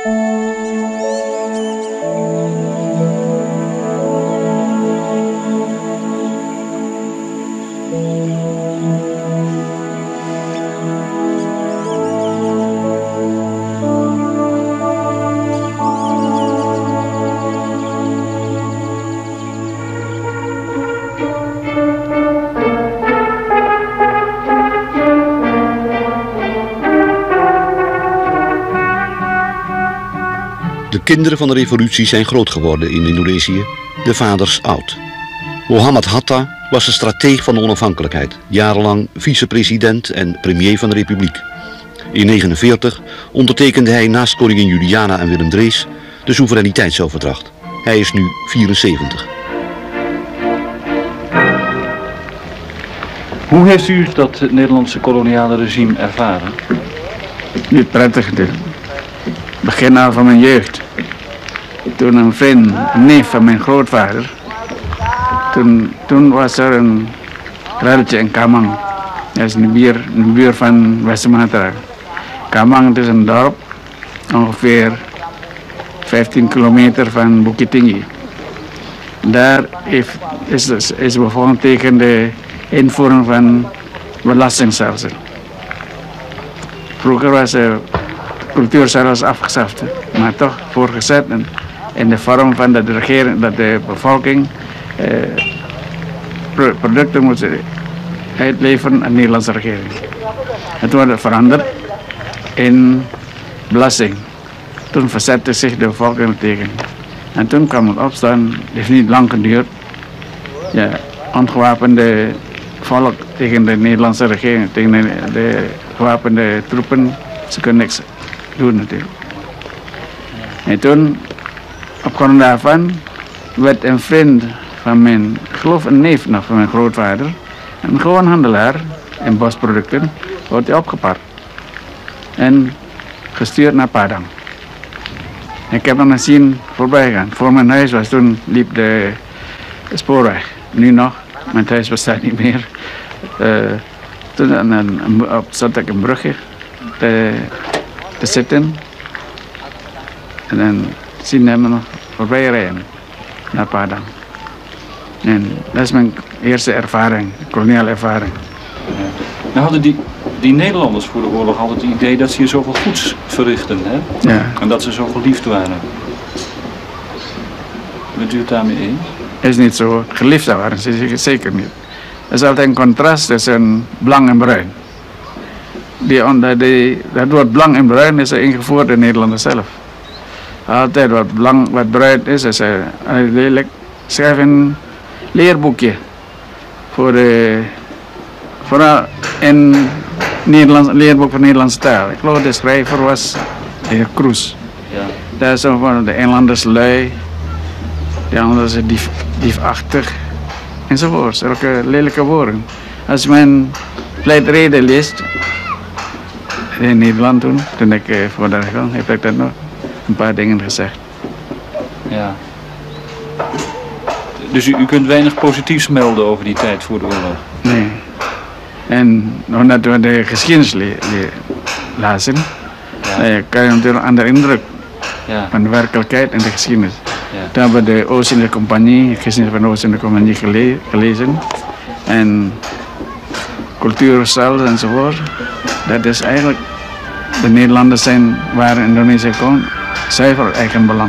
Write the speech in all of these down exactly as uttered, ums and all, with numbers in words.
De kinderen van de revolutie zijn groot geworden in Indonesië, de vaders oud. Mohammed Hatta was de strateeg van de onafhankelijkheid, jarenlang vicepresident en premier van de republiek. In negentien negenenveertig ondertekende hij naast koningin Juliana en Willem Drees de soevereiniteitsoverdracht. Hij is nu vierenzeventig. Hoe heeft u dat Nederlandse koloniale regime ervaren? Niet prettig. Het begin al van mijn jeugd. Toen een vriend, een neef van mijn grootvader. Toen, toen was er een relletje in Kamang. Dat is een buur, een buur van West-Sumatra. Kamang is een dorp, ongeveer vijftien kilometer van Bukit Tinggi. Daar heeft, is, is, is begonnen tegen de invoering van belastingstelsel. Vroeger was de cultuur zelfs afgeschaft, maar toch voortgezet in, in de vorm van dat de regering, dat de bevolking eh, producten moet uitleveren aan de Nederlandse regering. Het wordt veranderd in belasting. Toen verzette zich de bevolking tegen. En toen kwam het opstaan, het heeft niet lang geduurd. Ja, ongewapende volk tegen de Nederlandse regering, tegen de, de gewapende troepen, ze kunnen niks doen natuurlijk. En toen, op grond daarvan, werd een vriend van mijn, ik geloof een neef nog van mijn grootvader, een gewoon handelaar in bosproducten, wordt hij opgepakt en gestuurd naar Padang. Ik heb hem gezien voorbij gaan. Voor mijn huis was toen liep de spoorweg. Nu nog, mijn huis bestaat niet meer. Uh, toen een, een, op, zat ik een brugje te, te zitten en dan zien hem nog voorbij rijden naar Padang. En dat is mijn eerste ervaring, koloniale ervaring. Nou hadden die, die Nederlanders voor de oorlog altijd het idee dat ze hier zoveel goeds verrichten, hè? Ja. En dat ze zo geliefd waren. Bent u het daarmee eens? Is niet zo. Geliefd waren ze zeker niet. Er is altijd een contrast tussen blank en bruin. Die, die, dat woord blank en bruin is ingevoerd in Nederland zelf. Altijd wat blank, wat bruin is, is lelijk. Schrijf een leerboekje voor de, vooral in Nederlands, leerboek voor Nederlandse taal. Ik geloof de schrijver was de heer Kroes. Ja. Dat is zo van de Engelanders lui, de Engelanders dief, diefachtig enzovoort. Zulke lelijke woorden. Als men pleitreden leest in Nederland toen, toen ik uh, voor daar ging, heb ik dat nog een paar dingen gezegd. Ja. Dus u, u kunt weinig positiefs melden over die tijd voor de oorlog? Nee. En omdat we de geschiedenis le le lazen, ja. uh, kan je natuurlijk een andere indruk ja. van de werkelijkheid en de geschiedenis. Ja. Toen hebben we de Oost-Indische Compagnie, de geschiedenis van de Oost-Indische Compagnie gele gelezen. En cultuur zelf enzovoort. Dat is eigenlijk, de Nederlanders zijn, waren in Indonesië gewoon zuiver eigen belang.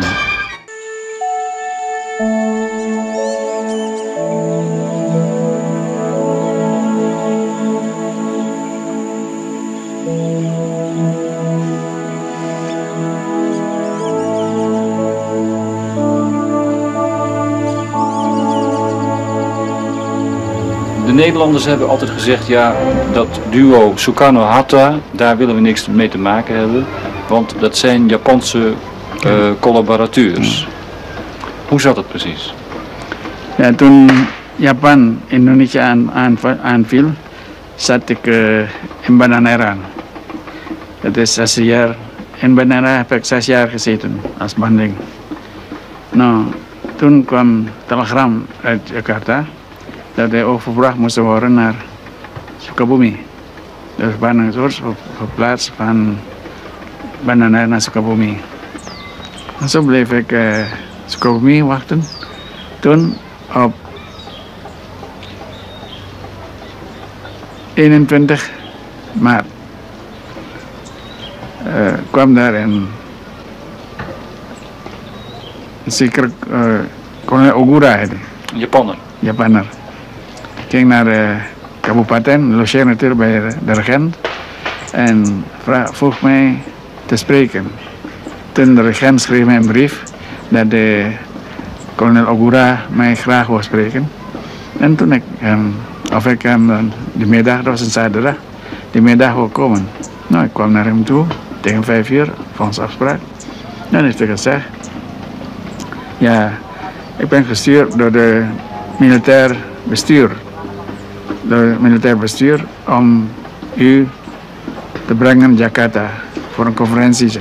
De Nederlanders hebben altijd gezegd, ja, dat duo Sukarno-Hatta, daar willen we niks mee te maken hebben, want dat zijn Japanse uh, collaborateurs. Ja. Hoe zat het precies? Ja, toen Japan Indonesia aan, aan, aanviel, zat ik uh, in Bandanera. Dat is zes jaar. In Bandanera heb ik zes jaar gezeten als banding. Nou, toen kwam een telegram uit Jakarta dat hij overgebracht moest worden naar Sukabumi. Dus Bandung is verplaatst van Bandanera naar Sukabumi. En zo bleef ik uh, Scopie wachten. Toen op eenentwintig maart uh, kwam daar een zeker uh, kolonel Ogura, Japaner. Japaner. Ging naar de kabupaten, logeerde natuurlijk bij de, de regent en vraag, vroeg mij te spreken. Toen de regent schreef mij een brief dat de kolonel Ogura mij graag wou spreken. En toen ik hem, of ik hem, de middag, dat was een zaterdag, de middag wou komen. Nou, ik kwam naar hem toe, tegen vijf uur, volgens afspraak. En dan heeft hij gezegd, ja, ik ben gestuurd door de militair bestuur. Door het militair bestuur om u te brengen naar Jakarta voor een conferentie.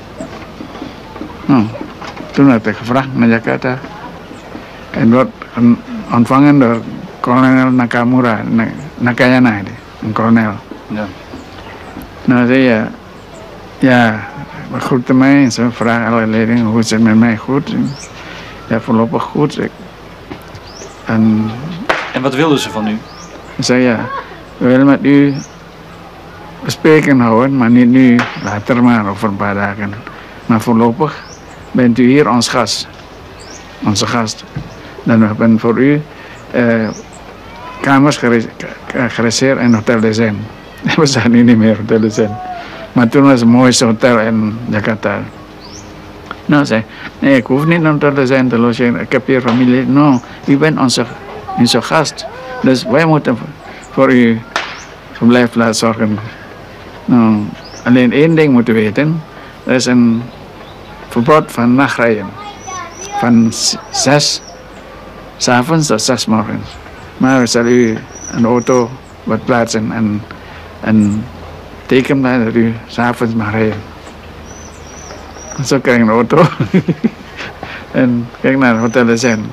Nou, toen heb ik gevraagd naar Jakarta en werd ontvangen door kolonel Nakamura, Nakayana, een kolonel. Ja. Nou, zei je, ja, begroette mij en ze vragen alle leidingen hoe is het met mij goed. Ja, voorlopig goed. Ik, en, en wat wilden ze van u? Ik zei ja, we willen met u bespreken houden, maar niet nu, later maar, over een paar dagen. Maar voorlopig bent u hier ons gast, onze gast. Dan hebben we voor u uh, kamers gereserveerd in Hotel de Zen. We zijn nu niet meer Hotel de Zen. Maar toen was het het mooiste hotel in Jakarta. Nou, zei nee, ik hoef niet naar Hotel de Zen te logeren, ik heb hier familie. No, u bent onze, onze gast. Dus wij moeten voor uw verblijfplaats zorgen. Nou, alleen één ding moeten weten. Er is een verbod van nachtrijden. Van zes, 's avonds tot zes morgens. Maar we zullen u een auto wat plaatsen en een teken dat u 's avonds mag rijden. En zo krijg ik een auto. En kijk naar het Hotel de Zen.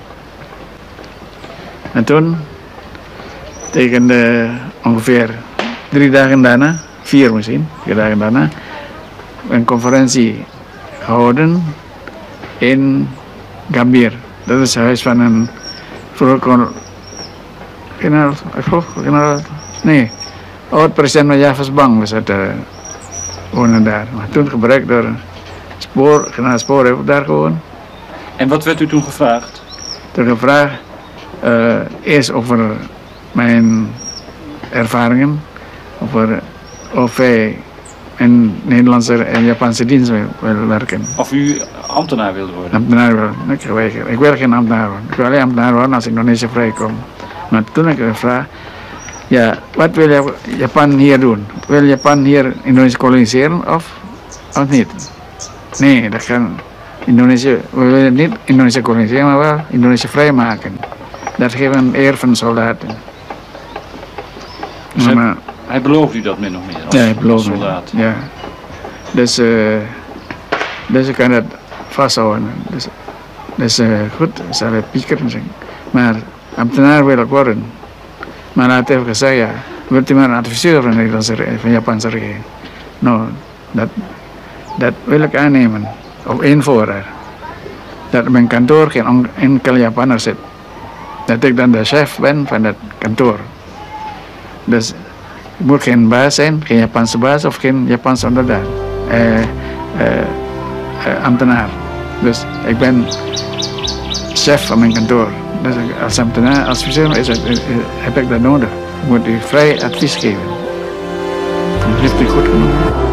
En toen, tegen de, ongeveer drie dagen daarna, vier misschien, vier dagen daarna, een conferentie gehouden in Gambir. Dat is het huis van een vroeger generaal, ik geloof, generaal, nee, oud-president van Javas Bank was het, uh, wonen daar. Maar toen gebruikt door Spoor, generaal Spoor heeft daar gewoond. En wat werd u toen gevraagd? Toen gevraagd, uh, eerst over mijn ervaringen, over of wij in Nederlandse en Japanse dienst wil, wil werken. Of u ambtenaar wilde worden? Ambtenaar wil, ik weiger. Ik wil geen ambtenaar worden. Ik wil alleen ambtenaar worden als ik Indonesië vrijkom. Maar toen heb ik gevraagd, ja, wat wil Japan hier doen? Wil Japan hier Indonesië koloniseren of, of niet? Nee, dat kan Indonesië, we willen niet Indonesië koloniseren, maar wel Indonesië vrijmaken. Dat geeft een eer van soldaten. Dus hij, maar, hij belooft u dat min of meer als, ja, hij belooft als soldaat? Ja. Dus, uh, dus ik kan dat vasthouden. Dus, dus uh, goed, zal ik piekeren zeggen. Maar ambtenaar wil ik worden. Maar hij heeft gezegd, ja, wilt u maar een adviseur van de Nederlandse van de Japanse regering? Nou, dat, dat wil ik aannemen. Op één voorraad. Dat mijn kantoor geen enkele Japaner zit. Dat ik dan de chef ben van dat kantoor. Dus ik moet geen baas zijn, geen Japanse baas of geen Japanse onderdaad. Uh, uh, uh, ambtenaar. Dus ik ben chef van mijn kantoor. Dus als ambtenaar, als adviseur is het, uh, heb ik dat nodig. Ik moet u vrij advies geven. Dat heeft u goed genoeg.